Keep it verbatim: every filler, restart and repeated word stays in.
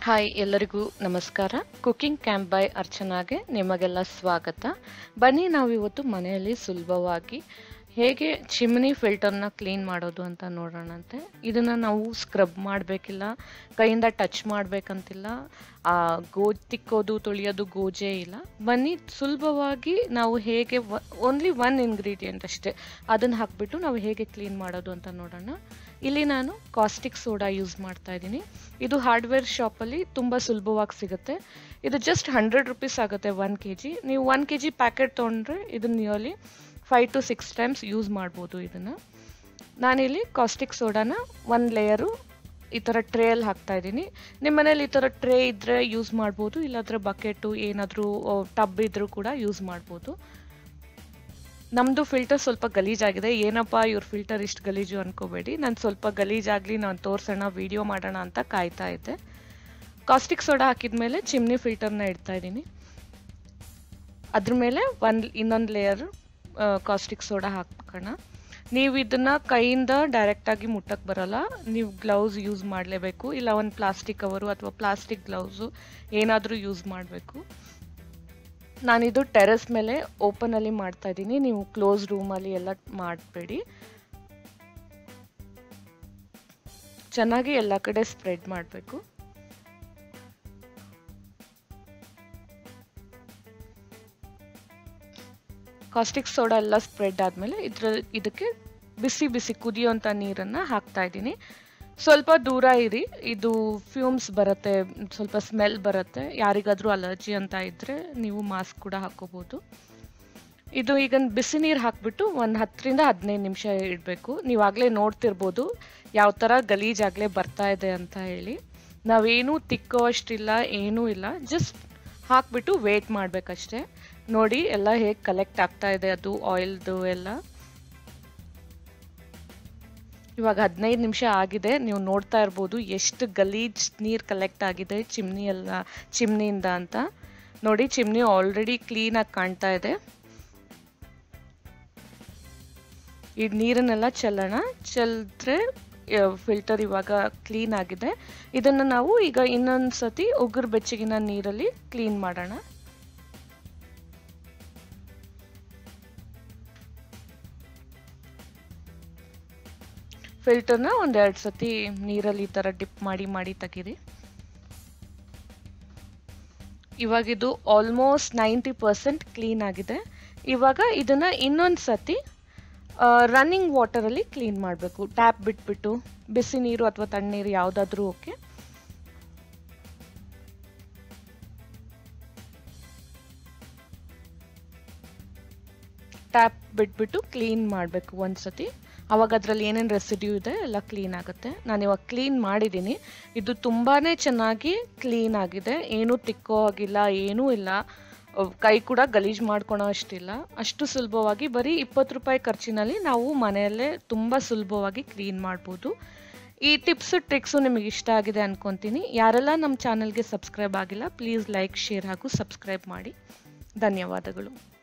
Hi ಎಲ್ಲರಿಗೂ ನಮಸ್ಕಾರ. Cooking camp by ಅರ್ಚನಾಗೆ ನಿಮಗೆಲ್ಲ ಸ್ವಾಗತ. ಬನ್ನಿ ನಾವು ಇವತ್ತು ಮನೆಯಲ್ಲಿ ಸುಲಭವಾಗಿ ಹೇಗೆ ಚಿಮ್ನಿ ಫಿಲ್ಟರ್ನ ಕ್ಲೀನ್ ಮಾಡೋದು ಅಂತ ನೋಡೋಣಂತೆ. ಇದನ್ನು ನಾವು ಸ್ಕ್ರಬ್ ಮಾಡಬೇಕಿಲ್ಲ, ಕೈಯಿಂದ ಟಚ್ ಮಾಡಬೇಕಂತಿಲ್ಲ, ಗೋ ತಿಕ್ಕೋದು ತೊಳೆಯೋದು ಗೋಜೆ ಇಲ್ಲ. ಬನ್ನಿ ಸುಲಭವಾಗಿ ನಾವು ಹೇಗೆ ಓನ್ಲಿ ಒನ್ ಇಂಗ್ರೀಡಿಯೆಂಟ್ ಅಷ್ಟೇ ಅದನ್ನು ಹಾಕಿಬಿಟ್ಟು ನಾವು ಹೇಗೆ ಕ್ಲೀನ್ ಮಾಡೋದು ಅಂತ ನೋಡೋಣ. ಇಲ್ಲಿ ನಾನು ಕಾಸ್ಟಿಕ್ ಸೋಡಾ ಯೂಸ್ ಮಾಡ್ತಾ ಇದ್ದೀನಿ. ಇದು ಹಾರ್ಡ್ವೇರ್ ಶಾಪಲ್ಲಿ ತುಂಬ ಸುಲಭವಾಗಿ ಸಿಗುತ್ತೆ. ಇದು ಜಸ್ಟ್ ಹಂಡ್ರೆಡ್ ರುಪೀಸ್ ಆಗುತ್ತೆ ಒನ್ ಕೆ ಜಿ. ನೀವು ಒನ್ ಕೆ ಜಿ ಪ್ಯಾಕೆಟ್ ತೊಗೊಂಡ್ರೆ ಇದನ್ನ nearly five to six times use ಮಾಡ್ಬೋದು. ಇದನ್ನು ನಾನಿಲ್ಲಿ ಕಾಸ್ಟಿಕ್ ಸೋಡಾನ ಒಂದು ಲೇಯರು ಈ ಥರ ಟ್ರೇಯಲ್ಲಿ ಹಾಕ್ತಾ ಇದ್ದೀನಿ. ನಿಮ್ಮ ಮನೇಲಿ ಈ ಥರ ಟ್ರೇ ಇದ್ದರೆ ಯೂಸ್ ಮಾಡ್ಬೋದು, ಇಲ್ಲಾಂದರೆ ಬಕೆಟು ಏನಾದರೂ ಟಬ್ ಇದ್ದರೂ ಕೂಡ ಯೂಸ್ ಮಾಡ್ಬೋದು. ನಮ್ಮದು ಫಿಲ್ಟರ್ ಸ್ವಲ್ಪ ಗಲೀಜಾಗಿದೆ. ಏನಪ್ಪ ಇವ್ರ ಫಿಲ್ಟರ್ ಇಷ್ಟು ಗಲೀಜು ಅನ್ಕೋಬೇಡಿ. ನಾನು ಸ್ವಲ್ಪ ಗಲೀಜಾಗಲಿ ನಾನು ತೋರಿಸೋಣ, ವಿಡಿಯೋ ಮಾಡೋಣ ಅಂತ ಕಾಯ್ತಾ ಇದ್ದೆ. ಕಾಸ್ಟಿಕ್ ಸೋಡಾ ಹಾಕಿದ ಮೇಲೆ ಚಿಮ್ನಿ ಫಿಲ್ಟರ್ನ ಇಡ್ತಾ ಇದ್ದೀನಿ. ಅದ್ರ ಮೇಲೆ ಒಂದು ಇನ್ನೊಂದು ಲೇಯರ್ ಕಾಸ್ಟಿಕ್ ಸೋಡಾ ಹಾಕೋಣ. ನೀವು ಇದನ್ನು ಕೈಯಿಂದ ಡೈರೆಕ್ಟಾಗಿ ಮುಟ್ಟಕ್ಕೆ ಬರೋಲ್ಲ, ನೀವು ಗ್ಲೌಸ್ ಯೂಸ್ ಮಾಡಲೇಬೇಕು, ಇಲ್ಲ ಒಂದು ಪ್ಲಾಸ್ಟಿಕ್ ಕವರು ಅಥವಾ ಪ್ಲಾಸ್ಟಿಕ್ ಗ್ಲೌಸು ಏನಾದರೂ ಯೂಸ್ ಮಾಡಬೇಕು. ನಾನಿದು ಟೆರೆಸ್ ಮೇಲೆ ಓಪನಲ್ಲಿ ಮಾಡ್ತಾ ಇದ್ದೀನಿ, ನೀವು ಕ್ಲೋಸ್ ರೂಮಲ್ಲಿ ಎಲ್ಲ ಮಾಡಬೇಡಿ. ಚೆನ್ನಾಗಿ ಎಲ್ಲ ಕಡೆ ಸ್ಪ್ರೆಡ್ ಮಾಡಬೇಕು. ಕಾಸ್ಟಿಕ್ ಸೋಡಾ ಎಲ್ಲ ಸ್ಪ್ರೆಡ್ ಆದಮೇಲೆ ಇದ್ರ ಇದಕ್ಕೆ ಬಿಸಿ ಬಿಸಿ ಕುದಿಯೋಂಥ ನೀರನ್ನು ಹಾಕ್ತಾ ಇದ್ದೀನಿ. ಸ್ವಲ್ಪ ದೂರ ಇರಿ, ಇದು ಫ್ಯೂಮ್ಸ್ ಬರುತ್ತೆ, ಸ್ವಲ್ಪ ಸ್ಮೆಲ್ ಬರುತ್ತೆ. ಯಾರಿಗಾದರೂ ಅಲರ್ಜಿ ಅಂತ ಇದ್ದರೆ ನೀವು ಮಾಸ್ಕ್ ಕೂಡ ಹಾಕೋಬೋದು. ಇದು ಈಗ ಬಿಸಿ ನೀರು ಹಾಕಿಬಿಟ್ಟು ಒಂದು ಹತ್ತರಿಂದ ಹದಿನೈದು ನಿಮಿಷ ಇಡಬೇಕು. ನೀವಾಗಲೇ ನೋಡ್ತಿರ್ಬೋದು ಯಾವ ಥರ ಗಲೀಜಾಗಲೇ ಬರ್ತಾ ಇದೆ ಅಂತ ಹೇಳಿ. ನಾವೇನೂ ತಿಕ್ಕೋ ಅಷ್ಟಿಲ್ಲ, ಏನೂ ಇಲ್ಲ, ಜಸ್ಟ್ ಹಾಕ್ಬಿಟ್ಟು ವೇಟ್ ಮಾಡಬೇಕಷ್ಟೆ. ನೋಡಿ ಎಲ್ಲ ಹೇಗೆ ಕಲೆಕ್ಟ್ ಆಗ್ತಾ ಇದೆ ಅದು ಆಯಿಲ್ದು ಎಲ್ಲ. ಇವಾಗ ಹದಿನೈದು ನಿಮಿಷ ಆಗಿದೆ, ನೀವು ನೋಡ್ತಾ ಇರ್ಬೋದು ಎಷ್ಟು ಗಲೀಜ್ ನೀರು ಕಲೆಕ್ಟ್ ಆಗಿದೆ ಚಿಮ್ನಿ ಎಲ್ಲ ಚಿಮ್ನಿಯಿಂದ ಅಂತ. ನೋಡಿ ಚಿಮ್ನಿ ಆಲ್ರೆಡಿ ಕ್ಲೀನಾಗಿ ಕಾಣ್ತಾ ಇದೆ. ಈ ನೀರನ್ನೆಲ್ಲ ಚೆಲ್ಲೋಣ. ಚೆಲ್ಲಿದ್ರೆ ಫಿಲ್ಟರ್ ಇವಾಗ ಕ್ಲೀನ್ ಆಗಿದೆ. ಇದನ್ನು ನಾವು ಈಗ ಇನ್ನೊಂದು ಸತಿ ಉಗುರು ಬೆಚ್ಚಗಿನ ನೀರಲ್ಲಿ ಕ್ಲೀನ್ ಮಾಡೋಣ. ಫಿಲ್ಟರ್ನ ಒಂದೆರಡು ಸತಿ ನೀರಲ್ಲಿ ಈ ಥರ ಡಿಪ್ ಮಾಡಿ ಮಾಡಿ ತೆಗೀರಿ. ಇವಾಗಿದು ಆಲ್ಮೋಸ್ಟ್ ನೈಂಟಿ ಪರ್ಸೆಂಟ್ ಕ್ಲೀನ್ ಆಗಿದೆ. ಇವಾಗ ಇದನ್ನು ಇನ್ನೊಂದು ಸತಿ ರನ್ನಿಂಗ್ ವಾಟರಲ್ಲಿ ಕ್ಲೀನ್ ಮಾಡಬೇಕು. ಟ್ಯಾಪ್ ಬಿಟ್ಬಿಟ್ಟು ಬಿಸಿ ನೀರು ಅಥವಾ ತಣ್ಣೀರು ಯಾವುದಾದ್ರೂ ಓಕೆ. ಟ್ಯಾಪ್ ಬಿಟ್ಬಿಟ್ಟು ಕ್ಲೀನ್ ಮಾಡಬೇಕು ಒಂದು ಸತಿ. ಆವಾಗ ಅದರಲ್ಲಿ ಏನೇನು ರೆಸಿಡ್ಯೂ ಇದೆ ಎಲ್ಲ ಕ್ಲೀನ್ ಆಗುತ್ತೆ. ನಾನು ಇವಾಗ ಕ್ಲೀನ್ ಮಾಡಿದ್ದೀನಿ. ಇದು ತುಂಬಾ ಚೆನ್ನಾಗಿ ಕ್ಲೀನ್ ಆಗಿದೆ, ಏನೂ ತಿಕ್ಕೋ ಆಗಿಲ್ಲ, ಏನೂ ಇಲ್ಲ, ಕೈ ಕೂಡ ಗಲೀಜು ಮಾಡ್ಕೊಳೋ ಅಷ್ಟಿಲ್ಲ. ಅಷ್ಟು ಸುಲಭವಾಗಿ ಬರೀ ಇಪ್ಪತ್ತು ರೂಪಾಯಿ ಖರ್ಚಿನಲ್ಲಿ ನಾವು ಮನೆಯಲ್ಲೇ ತುಂಬ ಸುಲಭವಾಗಿ ಕ್ಲೀನ್ ಮಾಡ್ಬೋದು. ಈ ಟಿಪ್ಸು ಟ್ರಿಕ್ಸು ನಿಮಗೆ ಇಷ್ಟ ಆಗಿದೆ ಅಂದ್ಕೊತೀನಿ. ಯಾರೆಲ್ಲ ನಮ್ಮ ಚಾನಲ್ಗೆ ಸಬ್ಸ್ಕ್ರೈಬ್ ಆಗಿಲ್ಲ ಪ್ಲೀಸ್ ಲೈಕ್, ಶೇರ್ ಹಾಗೂ ಸಬ್ಸ್ಕ್ರೈಬ್ ಮಾಡಿ. ಧನ್ಯವಾದಗಳು.